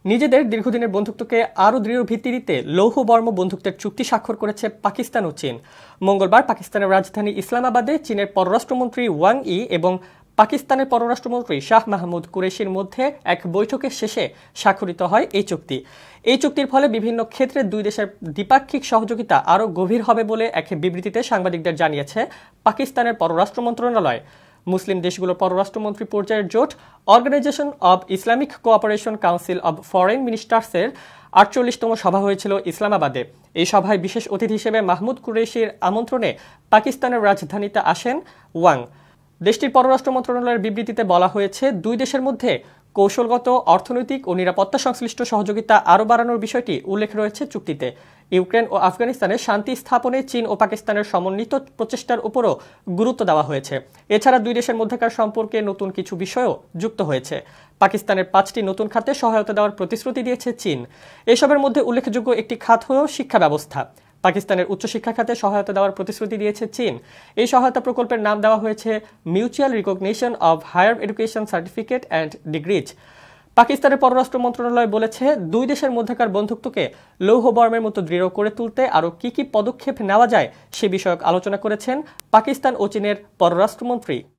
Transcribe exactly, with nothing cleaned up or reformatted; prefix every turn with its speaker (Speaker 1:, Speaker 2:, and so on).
Speaker 1: নিজেদের দীর্ঘদিনের বন্ধুত্বকে আরও দৃঢ় ভিত্তি দিতে লৌহবর্ম বন্ধুত্বের চুক্তি স্বাক্ষর করেছে পাকিস্তান ও চীন। মঙ্গলবার পাকিস্তানের রাজধানী ইসলামাবাদে চীনের পররাষ্ট্রমন্ত্রী ওয়াং ই এবং পাকিস্তানের পররাষ্ট্রমন্ত্রী শাহ মাহমুদ কুরেশির মধ্যে এক বৈঠকের শেষে স্বাক্ষরিত হয় এই চুক্তি। এই চুক্তির ফলে বিভিন্ন ক্ষেত্রে দুই দেশের দ্বিপাক্ষিক সহযোগিতা আরও গভীর হবে বলে এক বিবৃতিতে সাংবাদিকদের জানিয়েছে পাকিস্তানের পররাষ্ট্র মন্ত্রণালয়। মুসলিম দেশগুলোর পররাষ্ট্রমন্ত্রী পর্যায়ের জোট organisation of Islamic cooperation council of foreign মিনিস্টার্সের আটচল্লিশতম সভা হয়েছিল ইসলামাবাদে। এই সভায় বিশেষ অতিথি হিসেবে মাহমুদ কুরেশির আমন্ত্রণে পাকিস্তানের রাজধানীতে আসেন ওয়াং। দেশটির পররাষ্ট্র মন্ত্রণালয়ের বিবৃতিতে বলা হয়েছে, দুই দেশের মধ্যে কৌশলগত, অর্থনৈতিক ও নিরাপত্তা সংশ্লিষ্ট সহযোগিতা আরও বাড়ানোর বিষয়টি উল্লেখ রয়েছে চুক্তিতে। ইউক্রেন ও আফগানিস্তানে শান্তি স্থাপনে চীন ও পাকিস্তানের সমন্বিত প্রচেষ্টার উপরও গুরুত্ব দেওয়া হয়েছে। এছাড়া দুই দেশের মধ্যকার সম্পর্কে নতুন কিছু বিষয়ও যুক্ত হয়েছে। পাকিস্তানের পাঁচটি নতুন খাতে সহায়তা দেওয়ার প্রতিশ্রুতি দিয়েছে চীন। এসবের মধ্যে উল্লেখযোগ্য একটি খাত হল শিক্ষা ব্যবস্থা। পাকিস্তানের উচ্চশিক্ষা খাতে সহায়তা দেওয়ার প্রতিশ্রুতি দিয়েছে চীন। এই সহায়তা প্রকল্পের নাম দেওয়া হয়েছে mutual recognition of higher education certificate and degrees. পাকিস্তানের পররাষ্ট্র মন্ত্রণালয় বলেছে, দুই দেশের মধ্যকার বন্ধুত্বকে লৌহবর্মের মতো দৃঢ় করে তুলতে আরও কী কী পদক্ষেপ নেওয়া যায় সে বিষয়ক আলোচনা করেছেন পাকিস্তান ও চীনের পররাষ্ট্রমন্ত্রী।